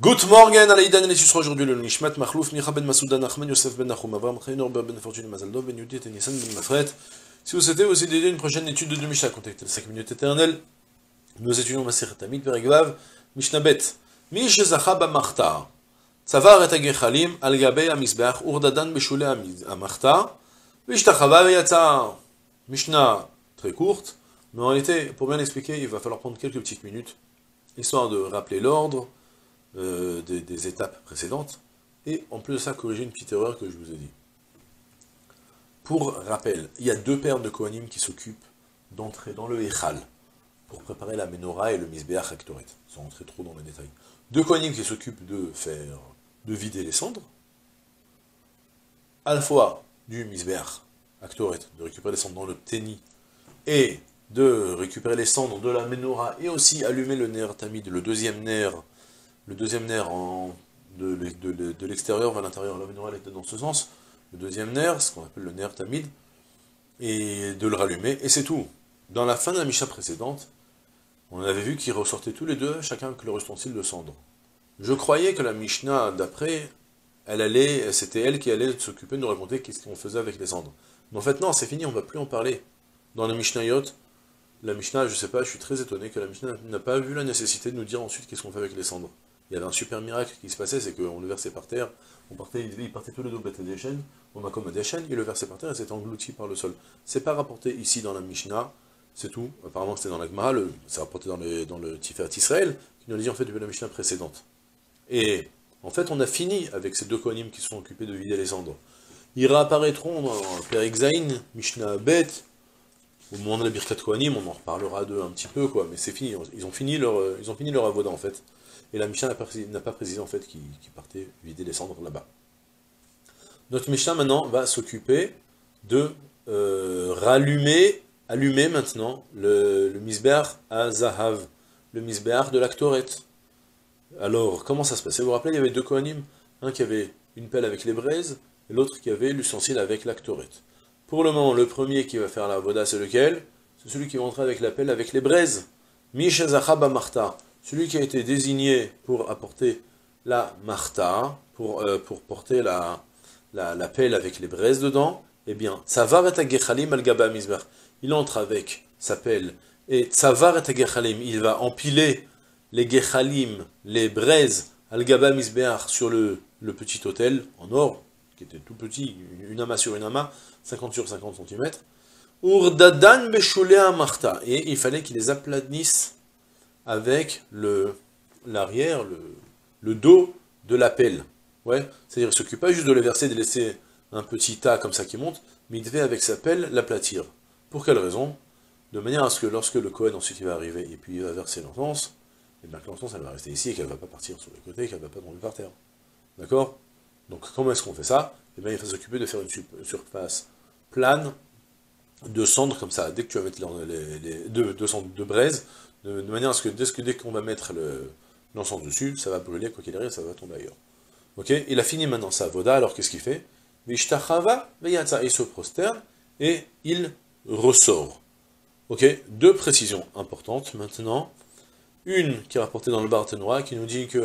Good morning, Alaïdan et Nessus aujourd'hui le Nishmat Machlouf, Micha ben Masouda, Nachman Yosef ben Nachum, Avram Chaynor ben Fortune Mazaldov, ben Yudit et Nissan ben Mafret. Si vous souhaitez aussi d'aider une prochaine étude de Mishnah, contactez les 5 minutes éternelles. Nous étudions Maser Tamid, Perigvav, Mishnah Bet. Mish Zacha Bamachta, Tzavar et Agechalim, Al Gabe Amisbeach, Urdadan Beshule Amachta, Vishtachava Veyatza. Mishnah très courte, mais en réalité, pour bien l'expliquer, il va falloir prendre quelques petites minutes, histoire de rappeler l'ordre des étapes précédentes, et en plus de ça, corriger une petite erreur que je vous ai dit. Pour rappel, il y a deux paires de Kohanim qui s'occupent d'entrer dans le Echal, pour préparer la Menorah et le Mizbeach Aktoret, sans rentrer trop dans les détails. Deux Kohanim qui s'occupent de vider les cendres, à la fois du Mizbeach Aktoret, de récupérer les cendres dans le Téni, et de récupérer les cendres de la Menorah, et aussi allumer le Ner Tamid, le deuxième ner de l'extérieur vers l'intérieur, la menorah était dans ce sens, le deuxième ner, ce qu'on appelle le ner tamid, et de le rallumer, et c'est tout. Dans la fin de la Mishnah précédente, on avait vu qu'ils ressortaient tous les deux, chacun avec leur ustensile de cendre. Je croyais que la Mishnah d'après, c'était elle qui allait s'occuper de nous raconter qu'est-ce qu'on faisait avec les cendres. Mais en fait non, c'est fini, on ne va plus en parler. Dans la Mishnayot, la Mishnah, je sais pas, je suis très étonné que la Mishnah n'a pas vu la nécessité de nous dire ensuite qu'est-ce qu'on fait avec les cendres. Il y avait un super miracle qui se passait, c'est qu'on le versait par terre, ils partaient tous les deux bêtes des chaînes, on a comme des chaînes, ils le versaient par terre et c'était englouti par le sol. C'est pas rapporté ici dans la Mishnah, c'est tout. Apparemment c'était dans la Gemara, c'est rapporté dans le Tiferet Israël, qui nous dit en fait depuis la Mishnah précédente. Et en fait on a fini avec ces deux Kohanim qui sont occupés de vider les cendres. Ils réapparaîtront dans Perek Zayin, Mishnah Bet, au moment de la Birkat Kohanim, on en reparlera d'eux un petit peu, quoi, mais c'est fini, ils ont fini leur avoda en fait. Et la Mishnah n'a pas précisé en fait qu'ils partaient vider les cendres là-bas. Notre Mishnah maintenant va s'occuper de allumer maintenant le Mizbeach à Zahav, le Mizbeach de l'Aktoret. Alors, comment ça se passait? Vous vous rappelez, il y avait deux Kohanim, un qui avait une pelle avec les braises, et l'autre qui avait l'ustensile avec l'Aktoret. Pour le moment, le premier qui va faire la voda, c'est lequel? C'est celui qui va entrer avec la pelle avec les braises. Mish Zacha Bamachta. Celui qui a été désigné pour apporter la marta, pour porter la pelle avec les braises dedans, eh bien, Tzavar et Agechalim al Gaba Mizbeach. Il entre avec sa pelle, et Tzavar et Agechalim, il va empiler les Gechalim, les braises, al Gaba Mizbeach, sur le petit autel en or, qui était tout petit, une amas sur une amas, 50 sur 50 cm. Urdadan Beshulea Marta. Et il fallait qu'il les aplanisse avec l'arrière, le dos de la pelle. Ouais, c'est-à-dire, il ne s'occupe pas juste de les verser, de laisser un petit tas comme ça qui monte, mais il devait avec sa pelle l'aplatir. Pour quelle raison? De manière à ce que lorsque le Kohen ensuite il va arriver et puis il va verser l'encens, et bien que l'encens elle va rester ici et qu'elle ne va pas partir sur les côtés et qu'elle ne va pas tomber par terre. D'accord? Donc comment est-ce qu'on fait ça? Eh bien il va s'occuper de faire une surface plane de cendres comme ça. Dès que tu vas mettre deux cendres de braise, de manière à ce que dès qu'on va mettre l'encens dessus, ça va brûler, quoi qu'il arrive, ça va tomber ailleurs. Ok? Il a fini maintenant sa voda, alors qu'est-ce qu'il fait? Vishtachava veyatza, il se prosterne et il ressort. Ok? Deux précisions importantes maintenant. Une qui est rapportée dans le Barthénois, qui nous dit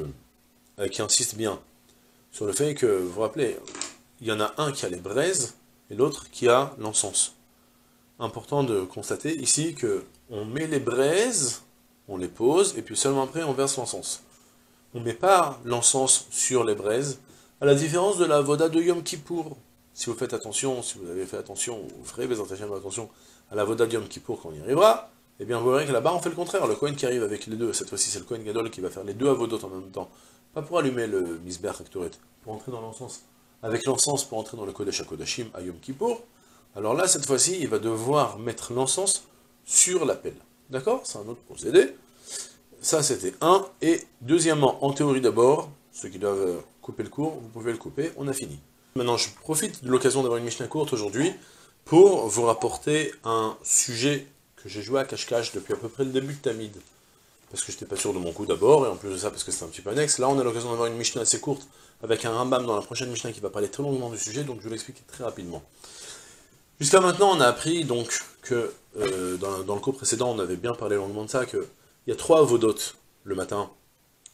qui insiste bien sur le fait que, vous vous rappelez, il y en a un qui a les braises et l'autre qui a l'encens. Important de constater ici que on met les braises, on les pose, et puis seulement après on verse l'encens. On ne met pas l'encens sur les braises, à la différence de la voda de Yom Kippour. Si vous faites attention, si vous avez fait attention, vous ferez attention à la voda de Yom Kippour quand on y arrivera, eh bien vous verrez que là-bas on fait le contraire. Le Kohen qui arrive avec les deux, cette fois-ci c'est le Kohen Gadol qui va faire les deux avodot en même temps. Pas pour allumer le Mizbeach Aktoret, pour entrer dans l'encens. Avec l'encens pour entrer dans le Kodesh HaKodashim à Yom Kippour. Alors là, cette fois-ci, il va devoir mettre l'encens sur la pelle. D'accord? C'est un autre procédé. Ça, c'était un. Et deuxièmement, en théorie d'abord, ceux qui doivent couper le cours, vous pouvez le couper, on a fini. Maintenant, je profite de l'occasion d'avoir une Mishnah courte aujourd'hui pour vous rapporter un sujet que j'ai joué à cache-cache depuis à peu près le début de Tamid. Parce que je n'étais pas sûr de mon coup d'abord, et en plus de ça, parce que c'était un petit peu annexe. Là, on a l'occasion d'avoir une Mishnah assez courte, avec un Rambam dans la prochaine Mishnah qui va parler très longuement du sujet, donc je vais l'expliquer très rapidement. Jusqu'à maintenant, on a appris donc que, dans le cours précédent, on avait bien parlé longuement de ça, qu'il y a 3 avodotes le matin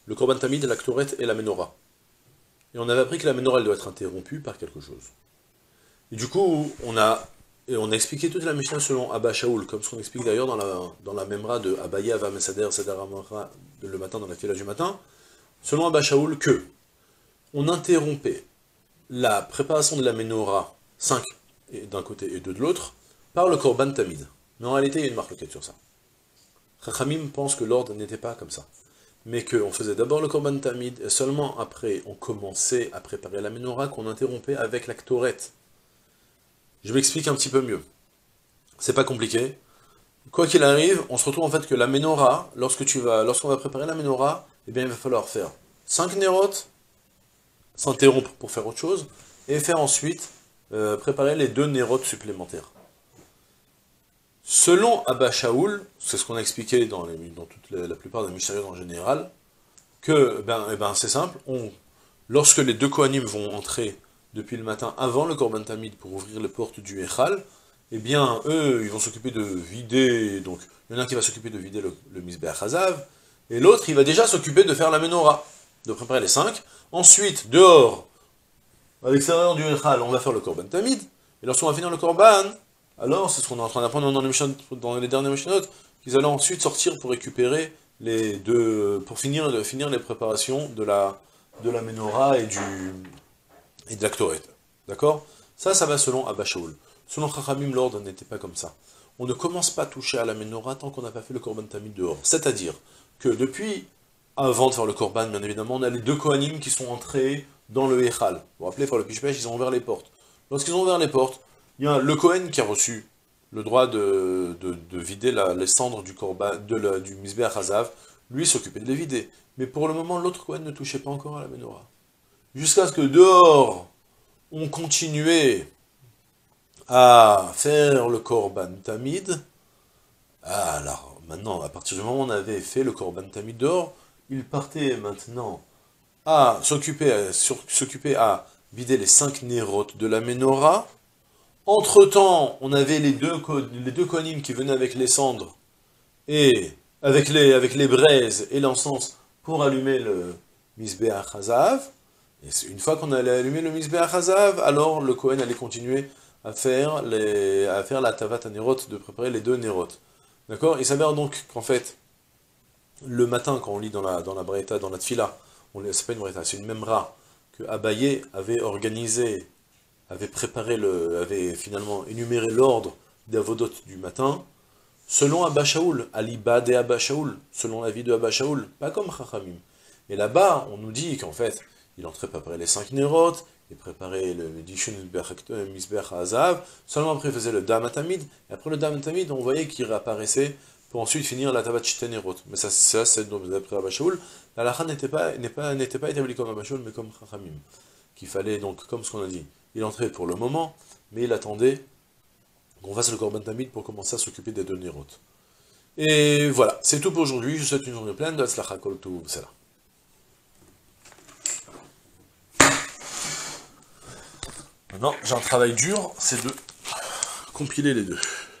le Korban Tamid, la Ktoret et la Menorah. Et on avait appris que la Menorah, elle doit être interrompue par quelque chose. Et du coup, on a expliqué toute la Mishnah selon Abba Shaoul, comme ce qu'on explique d'ailleurs dans la Memra de Abaye Ava Mesader Seder Amara, le matin, dans la fila du matin, selon Abba Shaoul, que on interrompait la préparation de la Menorah, 5 d'un côté et 2 de l'autre, par le Korban Tamid. Mais en réalité, il y a une marque sur ça. Chachamim pense que l'ordre n'était pas comme ça, mais qu'on faisait d'abord le Korban Tamid, et seulement après, on commençait à préparer la Menorah, qu'on interrompait avec la Ktoret. Je m'explique un petit peu mieux. C'est pas compliqué. Quoi qu'il arrive, on se retrouve en fait que la Menorah, lorsqu'on va préparer la Menorah, eh bien il va falloir faire 5 nérotes, s'interrompre pour faire autre chose, et faire ensuite préparer les 2 nérotes supplémentaires. Selon Abba Shaoul, c'est ce qu'on a expliqué dans toute la plupart des Mishnayot en général, que c'est simple, lorsque les 2 Kohanim vont entrer depuis le matin avant le Korban Tamid pour ouvrir les portes du Echal, eh bien eux, ils vont s'occuper de vider, donc il y en a un qui va s'occuper de vider le Mizbeach Hazav, et l'autre, il va déjà s'occuper de faire la Menorah, de préparer les 5. Ensuite, dehors, à l'extérieur du Echal, on va faire le Korban Tamid, et lorsqu'on va finir le Korban, alors c'est ce qu'on est en train d'apprendre dans les dernières Mishnayot, qu'ils allaient ensuite sortir pour récupérer les 2, pour finir les préparations de la Menorah et de la Ktoret. D'accord? Ça va selon Abba Shaoul. Selon Chachamim, l'ordre n'était pas comme ça. On ne commence pas à toucher à la Menorah tant qu'on n'a pas fait le Korban Tamid dehors. C'est-à-dire que depuis, avant de faire le Korban, bien évidemment, on a les 2 Kohanim qui sont entrés dans le Echal. Vous vous rappelez, par le Pishpesh, ils ont ouvert les portes. Lorsqu'ils ont ouvert les portes, il y a le Kohen qui a reçu le droit de vider les cendres du Korban, du Mizbeach Hazav. Lui s'occupait de les vider. Mais pour le moment, l'autre Kohen ne touchait pas encore à la Menorah. Jusqu'à ce que dehors, on continuait à faire le Korban Tamid. Alors, maintenant, à partir du moment où on avait fait le Korban Tamid dehors, il partait maintenant à s'occuper à vider les 5 nérotes de la Menorah. Entre-temps, on avait les deux Kohanim qui venaient avec les cendres, et avec les braises et l'encens pour allumer le Mizbeach Hazav. Et une fois qu'on allait allumer le Mizbeach Hazav, alors le Kohen allait continuer à faire la Tavat Nerot, de préparer les 2 nérotes. D'accord? Il s'avère donc qu'en fait, le matin, quand on lit dans la Braïta, dans la Tfila, c'est pas une Braïta, c'est une Memra, que Abaye avait organisé, avait finalement énuméré l'ordre des Avodot du matin, selon Abba Shaoul, Aliba de Abba Shaoul, selon l'avis de Abba Shaoul, pas comme Chachamim. Et là-bas, on nous dit qu'en fait, il entrait préparer les 5 nérotes, il préparait le Dishun Mizbeach Hazav, seulement après il faisait le Dam Tamid, et après le Dam Tamid, on voyait qu'il réapparaissait pour ensuite finir la Tavat Nerot. Mais ça c'est d'après Abba Shaoul. La halakha n'était pas établie comme Abba Shaoul, mais comme Chachamim. Qu'il fallait donc, comme ce qu'on a dit, il entrait pour le moment, mais il attendait qu'on fasse le Korban Tamid pour commencer à s'occuper des 2 nérotes. Et voilà, c'est tout pour aujourd'hui. Je vous souhaite une journée pleine de Hatzlacha Kol Tov. Maintenant, j'ai un travail dur, c'est de compiler les 2.